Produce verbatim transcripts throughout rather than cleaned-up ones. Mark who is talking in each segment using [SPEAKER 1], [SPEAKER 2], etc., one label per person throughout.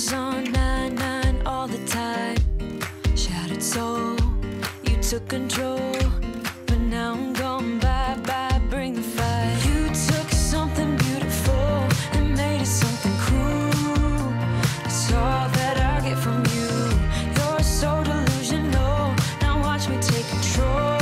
[SPEAKER 1] was on nine nine all the time. Shattered soul, you took control, but now I'm gone bye bye. Bring the fire. You took something beautiful and made it something cruel. It's all that I get from you. You're so delusional. Now watch me take control.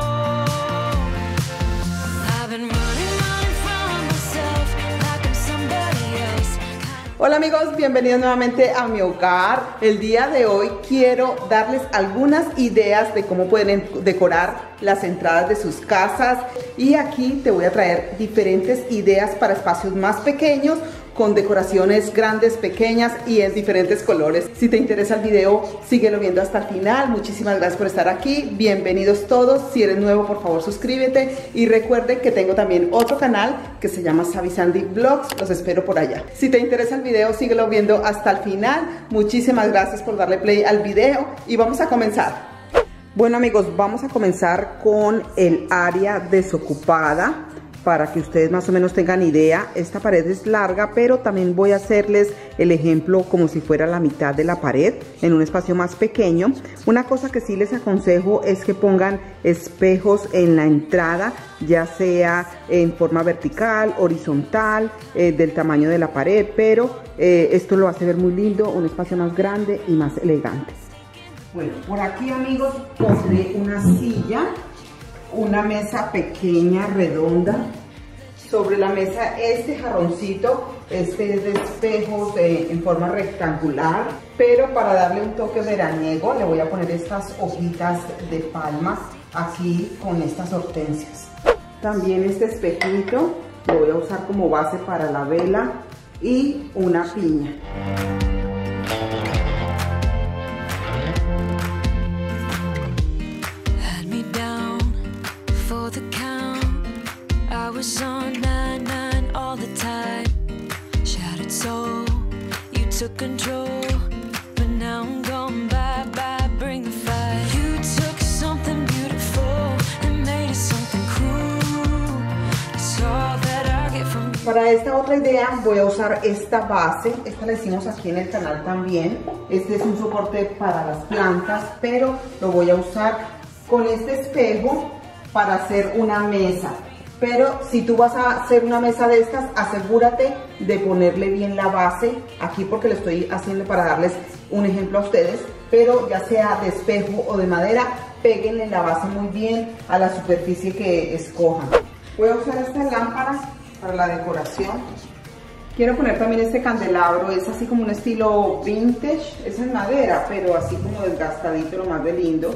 [SPEAKER 1] I've been running, running from myself like I'm somebody else.
[SPEAKER 2] Hola amigos, bienvenidos nuevamente a mi hogar. El día de hoy quiero darles algunas ideas de cómo pueden decorar las entradas de sus casas, y aquí te voy a traer diferentes ideas para espacios más pequeños, con decoraciones grandes, pequeñas y en diferentes colores. Si te interesa el video, síguelo viendo hasta el final. Muchísimas gracias por estar aquí. Bienvenidos todos. Si eres nuevo, por favor suscríbete, y recuerden que tengo también otro canal que se llama Savi Sandy Vlogs. Los espero por allá. Si te interesa el video, síguelo viendo hasta el final. Muchísimas gracias por darle play al video y vamos a comenzar. Bueno amigos, vamos a comenzar con el área desocupada. Para que ustedes más o menos tengan idea, esta pared es larga, pero también voy a hacerles el ejemplo como si fuera la mitad de la pared en un espacio más pequeño. Una cosa que sí les aconsejo es que pongan espejos en la entrada, ya sea en forma vertical, horizontal, eh, del tamaño de la pared, pero eh, esto lo hace ver muy lindo, un espacio más grande y más elegante. Bueno, por aquí amigos pondré una silla, una mesa pequeña, redonda. Sobre la mesa este jarroncito, este es de espejos de, en forma rectangular, pero para darle un toque veraniego le voy a poner estas hojitas de palma aquí con estas hortensias. También este espejito lo voy a usar como base para la vela y una piña.
[SPEAKER 1] I was on nine nine all the time. Shattered soul, you took control, but now I'm gone bye bye. Bring the fire. You took something beautiful and made it something cruel. It's all that I get from you.
[SPEAKER 2] Para esta otra idea voy a usar esta base. Esta la hicimos aquí en el canal también. Este es un soporte para las plantas, pero lo voy a usar con este espejo para hacer una mesa. Pero si tú vas a hacer una mesa de estas, asegúrate de ponerle bien la base aquí, porque lo estoy haciendo para darles un ejemplo a ustedes. Pero ya sea de espejo o de madera, péguenle la base muy bien a la superficie que escojan. Voy a usar esta lámpara para la decoración. Quiero poner también este candelabro, es así como un estilo vintage, es en madera, pero así como desgastadito, lo más de lindo.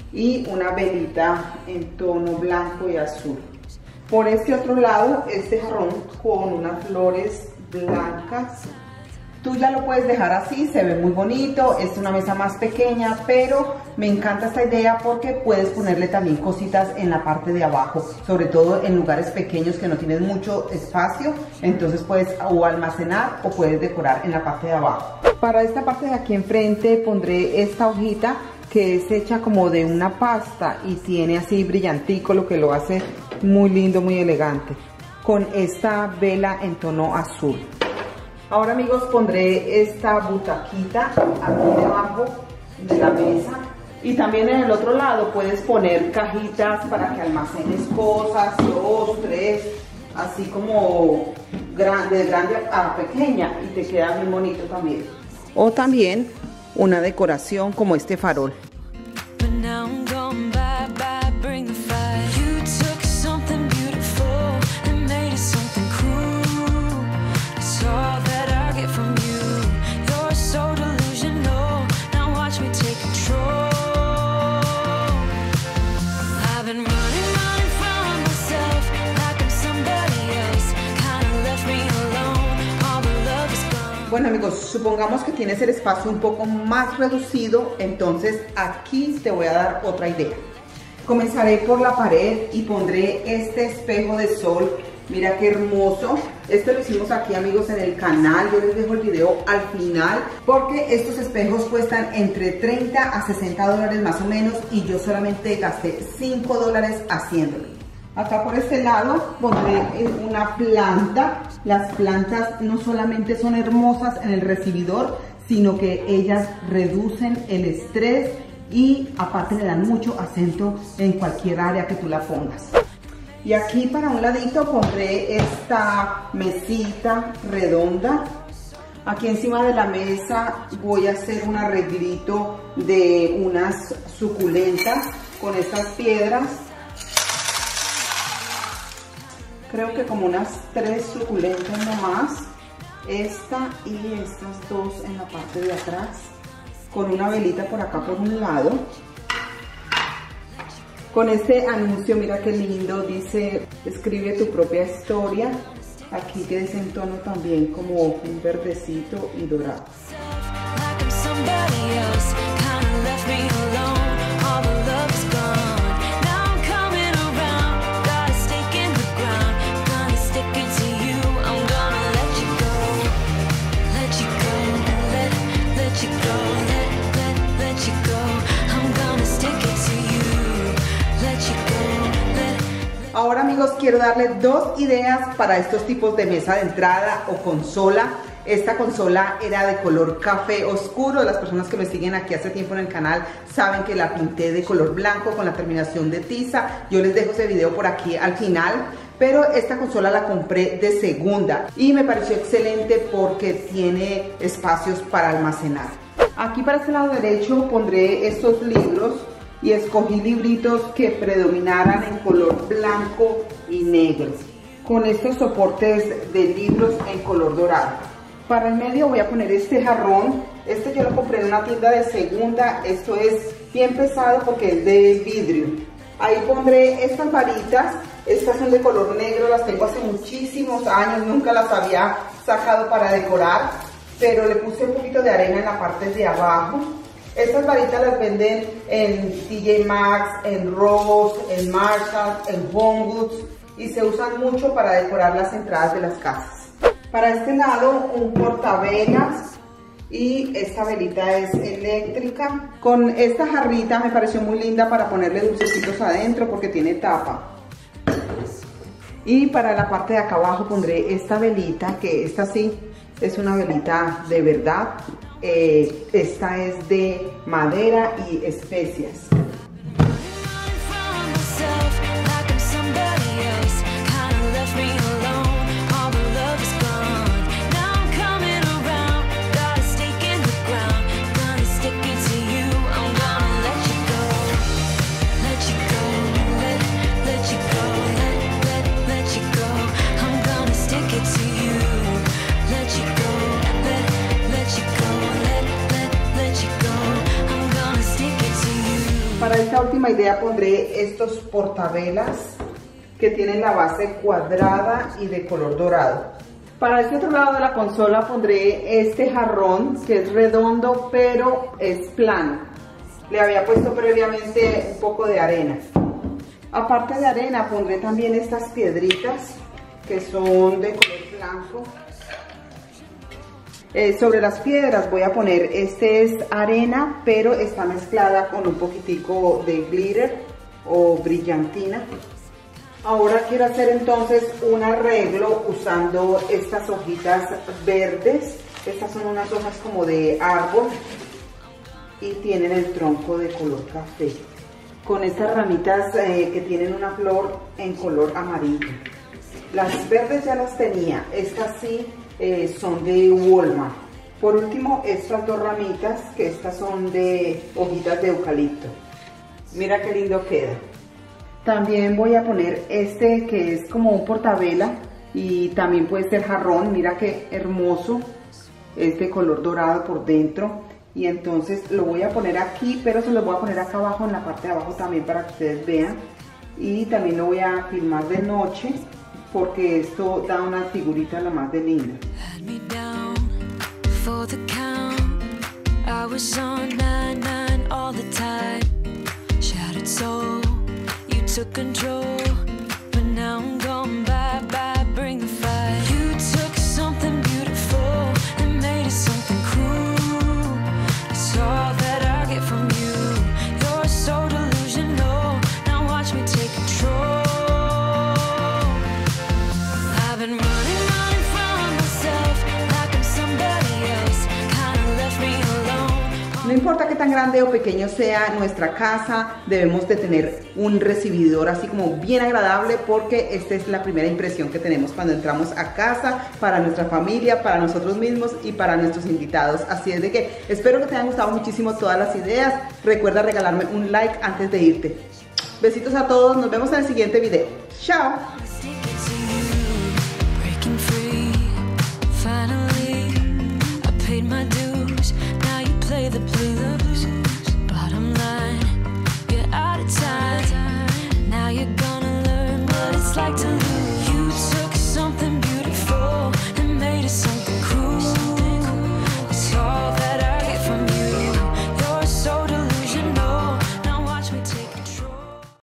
[SPEAKER 2] Y una velita en tono blanco y azul. Por este otro lado, este jarrón con unas flores blancas. Tú ya lo puedes dejar así, se ve muy bonito. Es una mesa más pequeña, pero me encanta esta idea porque puedes ponerle también cositas en la parte de abajo, sobre todo en lugares pequeños que no tienes mucho espacio. Entonces puedes o almacenar o puedes decorar en la parte de abajo. Para esta parte de aquí enfrente pondré esta hojita que es hecha como de una pasta y tiene así brillantico, lo que lo hace muy lindo, muy elegante, con esta vela en tono azul. Ahora amigos, pondré esta butaquita aquí debajo de la mesa, y también en el otro lado puedes poner cajitas para que almacenes cosas, dos, tres, así como grande, de grande a pequeña, y te queda muy bonito también. O también una decoración como este farol. Bueno amigos, supongamos que tienes el espacio un poco más reducido, entonces aquí te voy a dar otra idea. Comenzaré por la pared y pondré este espejo de sol. Mira qué hermoso. Esto lo hicimos aquí amigos en el canal. Yo les dejo el video al final porque estos espejos cuestan entre treinta a sesenta dólares más o menos, y yo solamente gasté cinco dólares haciéndolo. Acá por este lado pondré una planta Las plantas no solamente son hermosas en el recibidor, sino que ellas reducen el estrés y aparte le dan mucho acento en cualquier área que tú la pongas. Y aquí para un ladito pondré esta mesita redonda. Aquí encima de la mesa voy a hacer un arreglito de unas suculentas con estas piedras. Creo que como unas tres suculentas nomás. Esta y estas dos en la parte de atrás. Con una velita por acá por un lado. Con este anuncio, mira qué lindo, dice, escribe tu propia historia. Aquí que es en tono también como un verdecito y dorado. Ahora amigos, quiero darles dos ideas para estos tipos de mesa de entrada o consola. Esta consola era de color café oscuro. Las personas que me siguen aquí hace tiempo en el canal saben que la pinté de color blanco con la terminación de tiza. Yo les dejo ese video por aquí al final. Pero esta consola la compré de segunda y me pareció excelente porque tiene espacios para almacenar. Aquí para este lado derecho pondré estos libros. Y escogí libritos que predominaran en color blanco y negro, con estos soportes de libros en color dorado. Para el medio voy a poner este jarrón. Este yo lo compré en una tienda de segunda. Esto es bien pesado porque es de vidrio. Ahí pondré estas varitas. Estas son de color negro, las tengo hace muchísimos años, nunca las había sacado para decorar, pero le puse un poquito de arena en la parte de abajo. Estas varitas las venden en T J Maxx, en Ross, en Marshall, en Home Goods y se usan mucho para decorar las entradas de las casas. Para este lado un portavelas y esta velita es eléctrica. Con esta jarrita me pareció muy linda para ponerle dulcecitos adentro porque tiene tapa. Y para la parte de acá abajo pondré esta velita, que esta sí es una velita de verdad. Eh, esta es de madera y especias. Para esta última idea pondré estos portavelas que tienen la base cuadrada y de color dorado. Para este otro lado de la consola pondré este jarrón que es redondo pero es plano. Le había puesto previamente un poco de arena. Aparte de arena pondré también estas piedritas que son de color blanco. Eh, sobre las piedras voy a poner, este es arena, pero está mezclada con un poquitico de glitter o brillantina. Ahora quiero hacer entonces un arreglo usando estas hojitas verdes. Estas son unas hojas como de árbol y tienen el tronco de color café. Con estas ramitas eh, que tienen una flor en color amarillo. Las verdes ya las tenía, estas sí. Eh, son de Walmart. Por último, estas dos ramitas, que estas son de hojitas de eucalipto. Mira qué lindo queda. También voy a poner este que es como un portavela y también puede ser jarrón. Mira qué hermoso, es de color dorado por dentro. Y entonces lo voy a poner aquí, pero se lo voy a poner acá abajo, en la parte de abajo también, para que ustedes vean. Y también lo voy a filmar de noche, porque esto da una figurita la más de linda.
[SPEAKER 1] I've been running, running from
[SPEAKER 2] No importa qué tan grande o pequeño sea nuestra casa, debemos de tener un recibidor así como bien agradable, porque esta es la primera impresión que tenemos cuando entramos a casa, para nuestra familia, para nosotros mismos y para nuestros invitados. Así es de que espero que te hayan gustado muchísimo todas las ideas. Recuerda regalarme un like antes de irte. Besitos a todos, nos vemos en el siguiente video. ¡Chao!